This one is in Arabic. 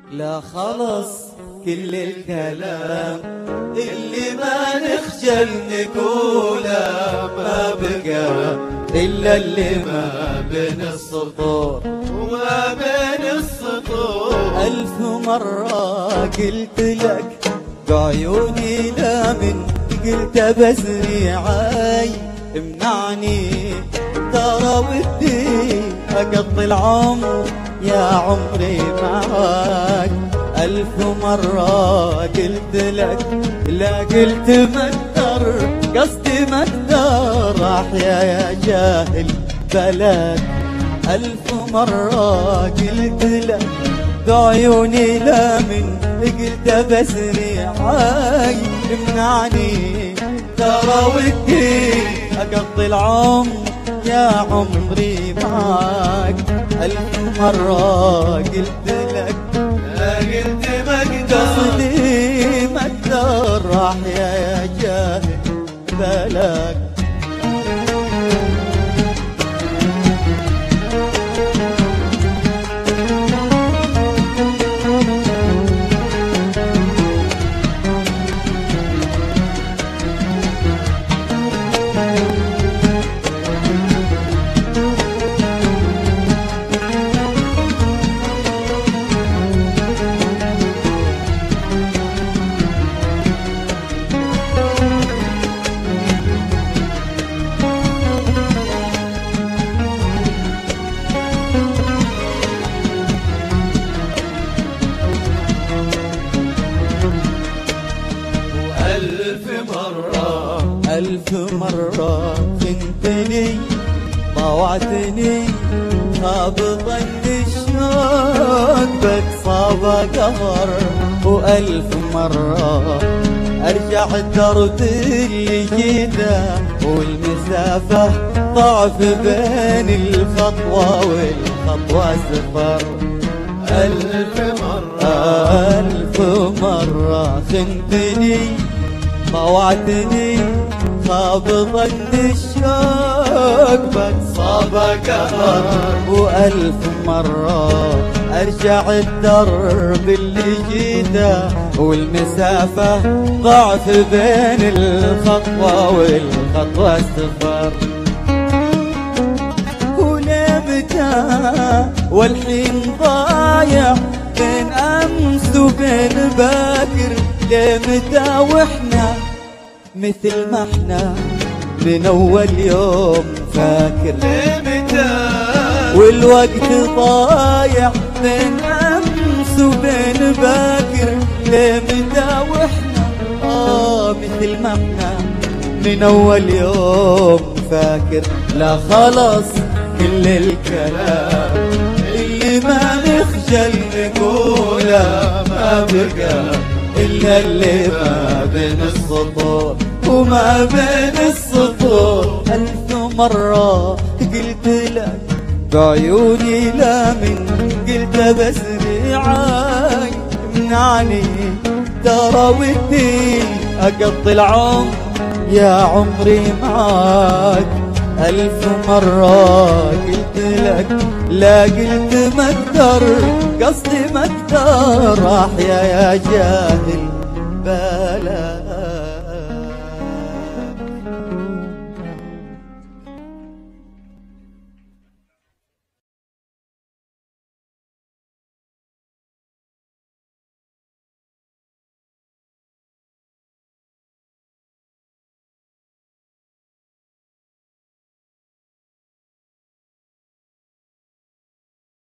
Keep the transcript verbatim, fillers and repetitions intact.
لا خلص كل الكلام اللي ما نخجل نقوله، ما بقى إلا اللي ما بين السطور وما بين السطور. ألف مرة قلت لك بعيوني لا من قلت بزري عاي امنعني، ترى ودي أقضي العمر يا عمري معاك. ألف مرة قلت لك لا قلت ما اقدر، قصدي ما اقدر أحيا يا جاهل بلد. ألف مرة قلت لك بعيوني لا من قلت بسري عاي امنعني، ترى ودي أقضي العمر يا عمري معاك. ألف مرة قلت لك لا قلت ما اقدر، قصدي ما اقدر أحيا يا جاهل بلد. ألف مرة خنتني طوعتني خابطا الشوق بك صاب قهر. وألف مرة أرجع الدرب اللي جيته والمسافة ضعف بين الخطوة والخطوة سفر. ألف مرة ألف مرة خنتني طوعتني خابطا الشوق بك صاب قهر. وألف مرة أرجع الدرب اللي جيته والمسافة ضعف بين الخطوة والخطوة سفر. ولمتى والحين ضايع بين أمس وبين باكر، لمتى واحنا مثل ما احنا من اول يوم فاكر، لمتى والوقت ضايع بين امس وبين باكر، لمتى واحنا اه مثل ما احنا من اول يوم فاكر. لا خلص كل الكلام اللي ما نخجل نقوله، ما بقى إلا اللي ما بين السطور وما بين السطور. ألف مرة قلت لك بعيوني لا من قلت بسري عاي امنعني، ترى ودي أقضي العمر يا عمري معاك. ألف مرة قلت لك لا قلت ما اقدر، قصدي ما اقدر أحيا يا جاهل بلد.